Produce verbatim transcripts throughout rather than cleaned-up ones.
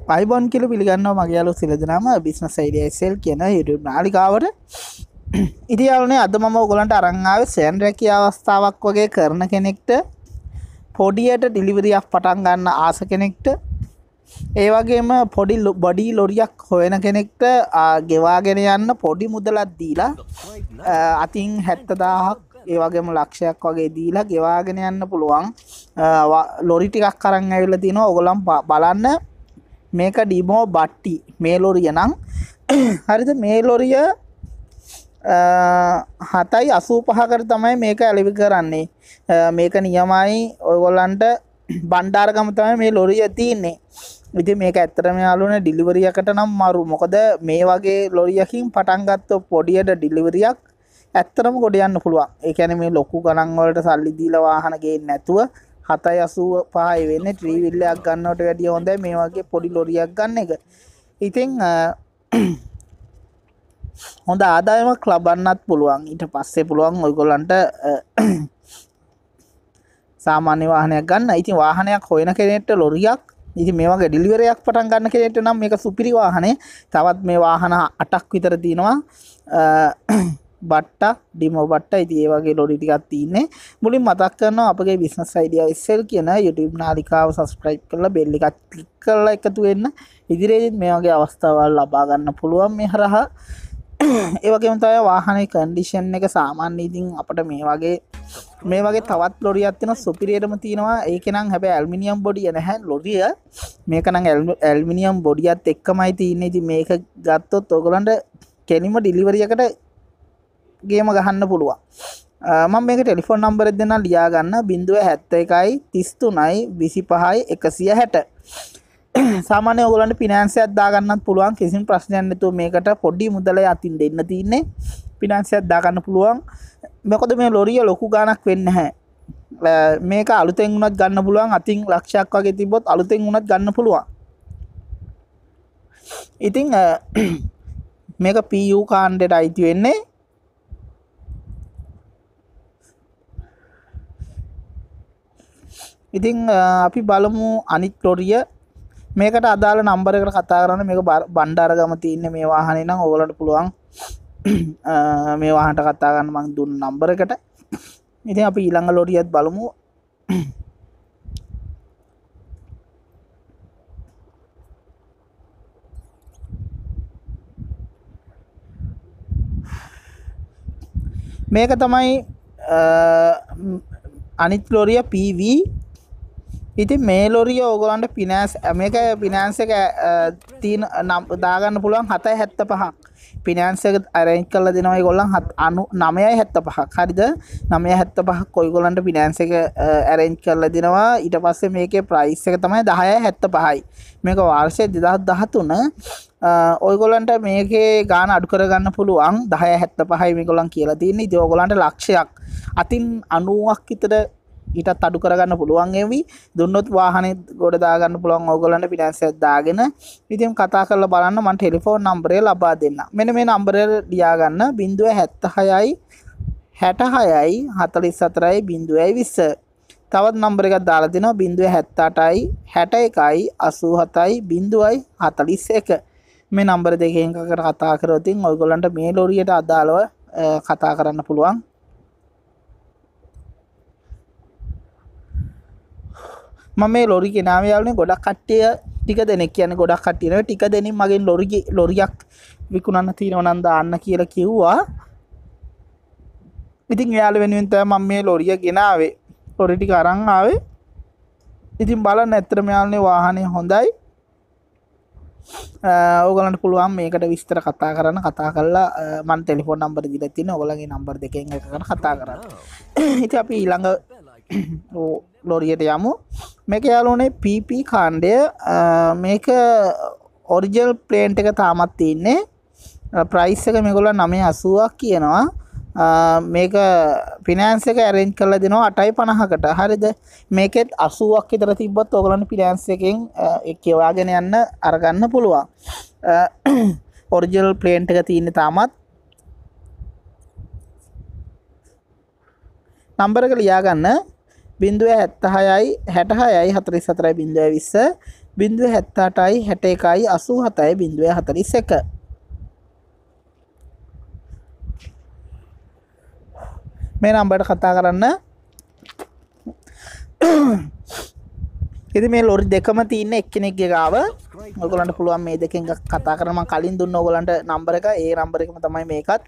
අයිබෝන් කියලා පිළිගන්නවා මගේ යාළුවෝ සියලු දෙනාම බිස්නස් අයිඩියා එස් එල් කියන YouTube නාලිකාවට. ඉතින් යාළුවනේ අද මම ඔයගලන්ට අරන් ආවේ සෑන් රැකියා අවස්ථාවක් වගේ කරන කෙනෙක්ට පොඩියට ඩිලිවරියක් පටන් ගන්න ආස කෙනෙක්ට ඒ වගේම පොඩි බොඩි ලොරියක් හොයන කෙනෙක්ට ගෙවාගෙන යන්න පොඩි මුදලක් දීලා අතින් හැත්තදාහක් ඒ වගේම ලක්ෂයක් වගේ දීලා ගෙවාගෙන යන්න පුළුවන් ලොරි ටිකක් අරන් ඇවිල්ලා තිනවා. ඔයගොල්ලන් බලන්න මේක ඩිමෝ බට්ටි මේ ලොරිය නම් හරිද? මේ ලොරිය හතයි අසූ පහකට තමයි මේක ඇලවි කරන්නේ. මේක නියමයි ඔයගොල්ලන්ට බණ්ඩාරගම තමයි මේ ලොරිය තියෙන්නේ. ඉතින් මේක ඇත්තටම යාළුවනේ ඩිලිවරියකට නම් මරු. මොකද මේ වගේ ලොරියකින් පටන් ගත්ත පොඩියට ඩිලිවරියක් ඇත්තටම ගොඩ යන්න පුළුවන්. ඒ කියන්නේ මේ ලොකු ගණන් වලට සල්ලි දීලා වාහන ගේන්න නැතුව හතයි අසූ පහයි වෙන්නේ ත්‍රී වීල් එකක් ගන්නවට වැඩිය හොඳයි මේ වගේ පොඩි ලොරියක් ගන්න එක. ඉතින් හොඳ ආදායමක් ලබන්නත් පුළුවන්. ඊට පස්සේ පුළුවන් ඔයගොල්ලන්ට සාමාන්‍ය වාහනයක් ගන්න. ඉතින් වාහනයක් හොයන කෙනෙක්ට ලොරියක් ඉතින් මේ වගේ ඩිලිවරියක් පටන් ගන්න කෙනෙක්ට නම් මේක සුපිරි වාහනේ. තවත් මේ වාහන අටක් විතර තියෙනවා. බට්ටා ඩිමෝ බට්ටා ඉතින් ඒ වගේ ලොරි ටිකක් තියෙන්නේ. මුලින් මතක් කරනවා අපගේ බිස්නස් අයිඩියා එස් එල් කියන YouTube නාලිකාව subscribe කරලා bell එකත් click කරලා එකතු වෙන්න. ඉදිරියේදී මේ වගේ අවස්ථාවල් ලබා ගන්න පුළුවන් මේ හරහා. ඒ වගේම තමයි වාහනේ කන්ඩිෂන් එක සාමාන්‍ය ඉතින් අපිට මේ වගේ මේ වගේ තවත් ලොරියක් තියෙනවා සුපිරියටම තියෙනවා. ඒකේ නම් හැබැයි ඇලුමිනියම් බොඩිය නැහැ ලොරිය. මේක නම් ඇලුමිනියම් බොඩියත් එක්කමයි තියෙන්නේ. ඉතින් මේක ගත්තොත් ඔයගලන්ට කෙලින්ම ඩිලිවරි එකට ගේම ගහන්න පුළුවන්. මම මේක ටෙලිෆෝන් නම්බර් එක දෙන්නම් ලියා ගන්න ज़ीरो सात एक तीस तीन पच्चीस एक सौ साठ. සාමාන්‍ය ඔයගොල්ලන්ට ෆිනෑන්ස් එකක් දා ගන්නත් පුළුවන්. කිසිම ප්‍රශ්නයක් නැතුව මේකට පොඩි මුදලයි අතින් දෙන්න තියෙන්නේ. ෆිනෑන්ස් එකක් දා ගන්න පුළුවන්. මොකද මේ ලොරිය ලොකු ගාණක් වෙන්නේ නැහැ. මේක අලුතෙන් උනත් ගන්න පුළුවන්. අතින් ලක්ෂයක් වගේ තිබ්බොත් අලුතෙන් උනත් ගන්න පුළුවන්. ඉතින් මේක පී යූ කාණ්ඩයට අයිති වෙන්නේ. ඉතින් අපි බලමු අනිත් ලොරිය. මේකට අදාළ නම්බර එකට කතා කරන්න. මේක බණ්ඩාරගම තියෙන්නේ මේ වාහනේ නම් ඔයගලන්ට පුළුවන් මේ වාහනට කතා කරන්න මම දුන්න නම්බර එකට. ඉතින් අපි ඊළඟ ලොරියත් බලමු. මේක තමයි අනිත් ලොරිය පී වී. ඉතින් මේ ලොරිය ඕගොල්ලන්ට ෆිනෑන්ස් මේක ෆිනෑන්ස් එක තියෙන දාගන්න පුළුවන් හතයි හැත්තපහක්. ෆිනෑන්ස් එක අරේන්ජ් කරලා දෙනවා ඒගොල්ලන් නවයයි හැත්තපහක්. හරිද? නවයයි හැත්තපහක් ඔයගොල්ලන්ට ෆිනෑන්ස් එක අරේන්ජ් කරලා දෙනවා. ඊට පස්සේ මේකේ ප්‍රයිස් එක තමයි දහයයි හැත්තපහයි. මේක වර්ෂය දෙදහස් දහතුන. ඔයගොල්ලන්ට මේකේ ගාණ අඩු කරගන්න පුළුවන්. දහයයි හැත්තපහයි මේගොල්ලන් කියලා තියෙන්නේ. ඉතින් ඔයගොල්ලන්ට ලක්ෂයක් අතින් අනූවක් විතර ඊටත් අඩු කරගන්න පුළුවන්. එවි දුන්නොත් වාහනේ ගොඩ දාගන්න පුළුවන් ඔයගොල්ලන්ට ෆිනෑන්ස් එකක් දාගෙන. ඉතින් කතා කරලා බලන්න මම ටෙලිෆෝන් නම්බරය ලබා දෙන්න. මෙන්න මේ නම්බරය ලියා ගන්න ज़ीरो सात छह छह छह चार ज़ीरो बीस. තවත් නම්බර එකක් දාලා දෙනවා ज़ीरो सात आठ साठ एक सत्तासी ज़ीरो चालीस මේ නම්බර දෙකෙන් එකකට කතා කරොත් ඉතින් ඔයගොල්ලන්ට මේ ලොරියට අදාළව කතා කරන්න පුළුවන්. මම මේ ලොරි ගෙනාවේ යාළුවනේ ගොඩක් කට්ටිය ටික දෙනෙක් කියන්නේ ගොඩක් කට්ටිය නෙවෙයි ටික දෙනෙක් මගෙන් ලොරි ලොරියක් විකුණන්න තියෙනවා නම් දාන්න කියලා කිව්වා. ඉතින් යාළුව වෙනුවෙන් තමයි මම මේ ලොරිය ගෙනාවේ. ලොරි ටික අරන් ආවේ. ඉතින් බලන්න ඇත්තටම යාළුවනේ වාහනේ හොඳයි. ඔයගලන්ට පුළුවන් මේකට විස්තර කතා කරන්න. කතා කරලා මම ටෙලිෆෝන් නම්බර දීලා තියෙනවා. ඔයගලගේ නම්බර දෙකෙන් එකකට කතා කරන්න. ඉතින් අපි ඊළඟ ලොරියට යමු. මේක යාළුවනේ පී පී කාණ්ඩය. මේක ඔරිජිනල් ප්ලේන්ට් එක තාමත් තියෙන්නේ. ප්‍රයිස් එක මේගොල්ලෝ නවය අසූවක් කියනවා. මේක ෆිනෑන්ස් එක අරේන්ජ් කරලා දෙනවා අටයි පනහකට. හරිද? මේකෙත් අසූවක් විතර තිබ්බත් ඔයගොල්ලන්ට ෆිනෑන්ස් එකෙන් ඒක ගෙවාගෙන යන්න අරගන්න පුළුවන්. ඔරිජිනල් ප්ලේන්ට් එක තියෙන්නේ තාමත්. නම්බර එක ලියා ගන්න ज़ीरो सात छह छह छह चार ज़ीरो बीस බිංදුව හැත්තෑ අටයි හැට එකයි අසූ හතයි බිංදුව හතළිස් එක. මේ නම්බරට කතා කරන්න. ඉතින් මේ ලොරි දෙකම තියෙන එක්කෙනෙක්ගේ ගාව. ඔයගොල්ලන්ට පුළුවන් මේ දෙකෙන් කතා කරන්න. මම කලින් දුන්න ඔයගොල්ලන්ට නම්බර එක. ඒ නම්බර එකම තමයි මේකත්.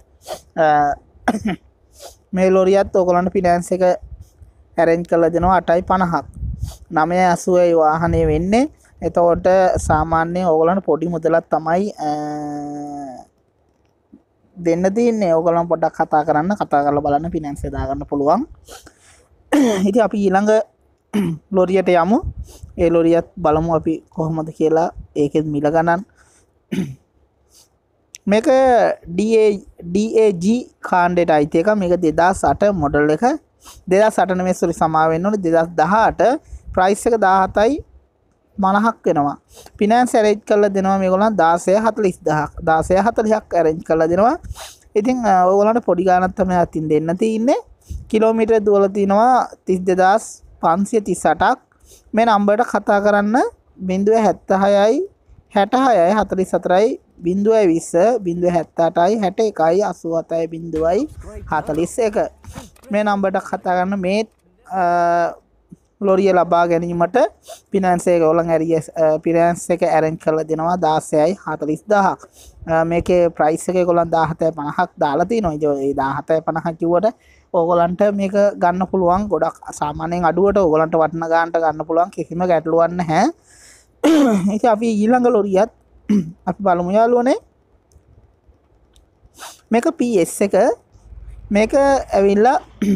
මේ ලොරියත් ඔයගොල්ලන්ට ෆිනෑන්ස් එක ඇරේන්ජ් කරලා දෙනවා අටයි පනහක්. නවය අසූවයි වාහනේ වෙන්නේ. එතකොට සාමාන්‍යයෙන් ඔයගොල්ලන්ට පොඩි මුදලක් තමයි දෙන්න තියෙන්නේ. ඔයගොල්ලන් පොඩ්ඩක් කතා කරන්න. කතා කරලා බලන්න ෆිනෑන්ස් එක දාගන්න පුළුවන්. ඉතින් අපි ඊළඟ ලොරියට යමු. ඒ ලොරියත් බලමු අපි කොහොමද කියලා. ඒකෙත් මිල ගණන්. මේක ඩී ඒ ජී කාණ්ඩයට අයිති එක. මේක දෙදාස් අට මොඩල් එක. දෙදාස් අට නෙමෙයි සෝරි සමා වෙන්න ඕනේ. දෙදාස් දහඅට ප්‍රයිස් එක දාහතයි පනහක් වෙනවා. ෆිනෑන්ස් ඇරේන්ජ් කරලා දෙනවා මේගොල්ලන් දාසය හතළිස් දහයක්. දාසය හතළිහක් ඇරේන්ජ් කරලා දෙනවා. ඉතින් ඕගොල්ලන්ට පොඩි ගාණක් තමයි අතින් දෙන්න තියෙන්නේ. කිලෝමීටර් දුවලා තිනවා තිස් දෙදාස් පන්සිය තිස් අටක්. මේ නම්බරට කතා කරන්න බිංදුව හැත්තෑහයයි හැටහයයි හතළිස් හතරයි බිංදුවයි විස්ස බිංදුව හැත්තෑ අටයි හැට එකයි අසූ හතයි බිංදුවයි හතළිස් එක. මේ නම්බරට කතා කරන්න මේ ලොරිය ලබා ගැනීමට ෆිනෑන්ස් එක ඔයගොල්ලන් ඇරියස් ෆිනෑන්ස් එක ඇරේන්ජ් කරලා දෙනවා දාසයයි හතළිස් දහයක්. මේකේ ප්‍රයිස් එක ඒගොල්ලන් දාහතයි පනහක් දාලා තිනවා. ඉතින් ඒ දාහතයි පනහක් කිව්වට ඕගොල්ලන්ට මේක ගන්න පුළුවන්. ගොඩක් සාමාන්‍යයෙන් අඩුවට ඕගොල්ලන්ට වටින ගානට ගන්න පුළුවන්. කිසිම ගැටලුවක් නැහැ. ඉතින් අපි ඊළඟ ලොරියත් අපි බලමු යාළුවනේ. මේක පී එස් එක. මේක ඇවිල්ලා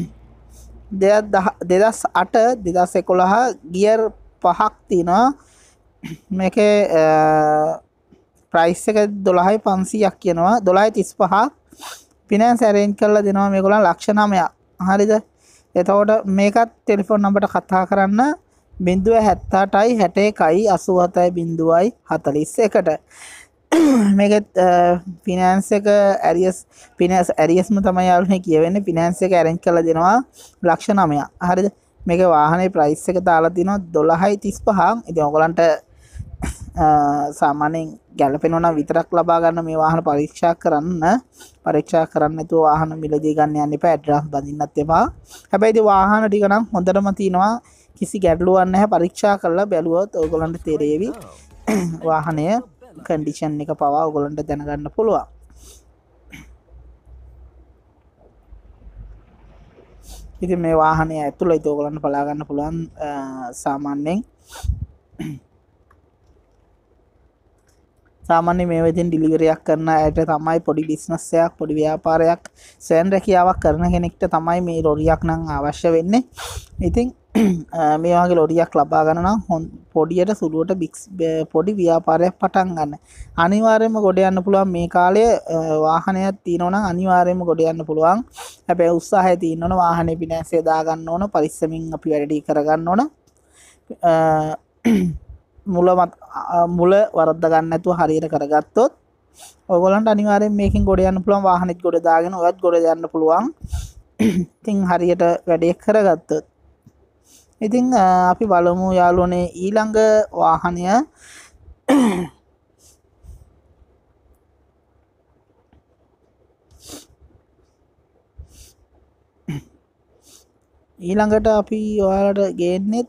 දෙදාස් අට දෙදාස් එකොළහ ගියර් පහක් තියෙනවා. මේකේ ප්‍රයිස් එක දොළහයි පන්සීයක් කියනවා. දොළහයි තිස් පහක් ෆිනෑන්ස් ඇරේන්ජ් කරලා දෙනවා මේගොල්ලන් ලක්ෂ නවයක්. හරිද? එතකොට මේකත් ටෙලිෆෝන් නම්බරට කතා කරන්න බිංදුව හැත්තෑ අටයි හැට එකයි අසූ හතයි බිංදුවයි හතළිස් එකට. මේකත් ෆිනෑන්ස් එක ඇරියස් ෆිනෑන්ස් ඇරියස්ම තමයි යාළුවනේ කියවෙන්නේ. ෆිනෑන්ස් එක ඇරේන්ජ් කරලා දෙනවා ලක්ෂ නවයක්. හරිද? මේක වාහනේ ප්‍රයිස් එක දාලා තිනවා දොළහයි තිස් පහක්. ඉතින් ඔයගලන්ට සාමාන්‍යයෙන් ගැලපෙනවා නම් විතරක් ලබා ගන්න මේ වාහන පරීක්ෂා කරන්න. පරීක්ෂා කරන්න නැතුව වාහන මිලදී ගන්න යන්න එපා. ඇඩ්‍රස් බඳින්නත් එපා. හැබැයි ඉතින් වාහන ටික නම් හොඳටම තිනවා. කිසි ගැටලුවක් නැහැ. පරීක්ෂා කරලා බැලුවොත් ඔයගලන්ට තේරෙවි වාහනය කන්ඩිෂන් එක පවා ඔයගලන්ට දැනගන්න පුළුවන්. ඉතින් මේ වාහනේ ඇතුළේ ඉත ඔයගලන්ට බලා ගන්න පුළුවන්. සාමාන්‍යයෙන් සාමාන්‍ය මේ වෙදින් ඩිලිවරියක් කරන අයට තමයි පොඩි බිස්නස් එකක් පොඩි ව්‍යාපාරයක් සෑන් රැකියාවක් කරන කෙනෙක්ට තමයි මේ ලොරියක් නම් අවශ්‍ය වෙන්නේ. ඉතින් මේ වගේ ලොරියක් ලබා ගන්න නම් පොඩියට සුළුවට බික්ස් පොඩි ව්‍යාපාරයක් පටන් ගන්න. අනිවාර්යයෙන්ම ගොඩ යන්න පුළුවන්. මේ කාලේ වාහනයක් තියෙනවා නම් අනිවාර්යයෙන්ම ගොඩ යන්න පුළුවන්. හැබැයි උත්සාහය තියෙන්න ඕන. වාහනේ ෆිනෑන්ස් එක දා ගන්න ඕන. පරිස්සමින් අපි වැඩ කර ගන්න ඕන. මුල මුල වරද්ද ගන්න නැතුව හරියට කරගත්තොත් ඔයගොල්ලන්ට අනිවාර්යෙන් මේකෙන් ගොඩ යන්න පුළුවන්. වාහනෙත් ගොඩ දාගෙන ඔයත් ගොඩ යන්න පුළුවන්. ඉතින් හරියට වැඩේ කරගත්තොත්. ඉතින් අපි බලමු යාළුවනේ ඊළඟ වාහනය. ඊළඟට අපි ඔයාලට ගේන්නේ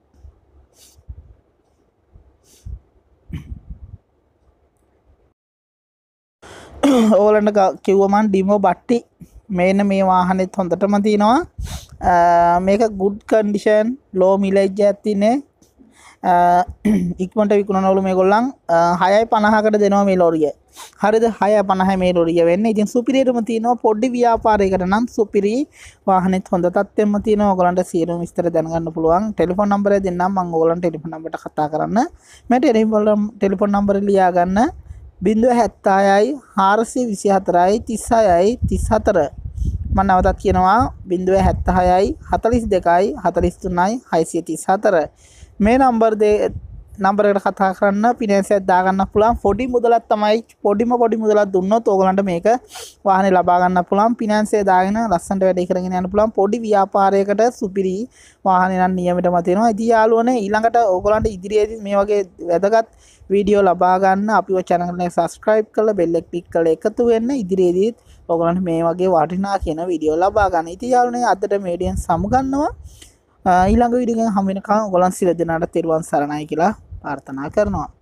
ඕලන්ට කිව්වමන් ඩිමෝ බට්ටි. මේන මේ වාහනෙත් හොඳටම තියෙනවා. මේක ගුඩ් කන්ඩිෂන් ලෝ මිලේජ් එකක් තියෙන්නේ. ඉක්මනට විකුණනවලු මේගොල්ලන් හයයි පනහකට දෙනවා මේ ලොරිය. හරිද? හයයි පනහයි මේ ලොරිය වෙන්නේ. ඉතින් සුපිරියටම තියෙනවා. පොඩි ව්‍යාපාරයකට නම් සුපිරි. වාහනෙත් හොඳ තත්ත්වෙම තියෙනවා. ඔයගලන්ට සියලුම විස්තර දැනගන්න පුළුවන්. ටෙලිෆෝන් නම්බරය දෙන්නම් මම ඔයගලන්ට ටෙලිෆෝන් නම්බරට කතා කරන්න. මේ ටෙලිෆෝන් නම්බරය ලියා ගන්න බිංදුව හැත්තෑයයි හාරසිය විසි හතරයි තිස් හයයි තිස් හතර. මම නැවතත් කියනවා බිංදුව හැත්තෑහයයි හතළිස් දෙකයි හතළිස් තුනයි හයසිය තිස් හතර. මේ නම්බර් දෙක නම්බර එකට කතා කරන්න ෆිනෑන්ස් එකක් දාගන්න පුළුවන්. පොඩි මුදලක් තමයි පොඩිම පොඩි මුදලක් දුන්නොත් ඕගලන්ට මේක වාහනේ ලබා ගන්න පුළුවන්. ෆිනෑන්ස් එක දාගෙන ලස්සනට වැඩේ කරගෙන යන්න පුළුවන්. පොඩි ව්‍යාපාරයකට සුපිරි වාහනේ නම් නියමිතම තියෙනවා. ඉතින් යාළුවනේ ඊළඟට ඕගලන්ට ඉදිරියේදී මේ වගේ වැදගත් වීඩියෝ ලබා ගන්න අපිව channel එක subscribe කරලා bell එක click කරලා එකතු වෙන්න. ඉදිරියේදීත් ඕගලන්ට මේ වගේ වටිනා කියන වීඩියෝ ලබා ගන්න. ඉතින් යාළුවනේ අදට මේ වීඩියෝෙන් සමුගන්නවා. ඊළඟ වීඩියෝ එකෙන් හමු වෙනකම් ඔයගොල්ලන් සියලු දෙනාට තෙරුවන් සරණයි කියලා ප්‍රාර්ථනා කරනවා.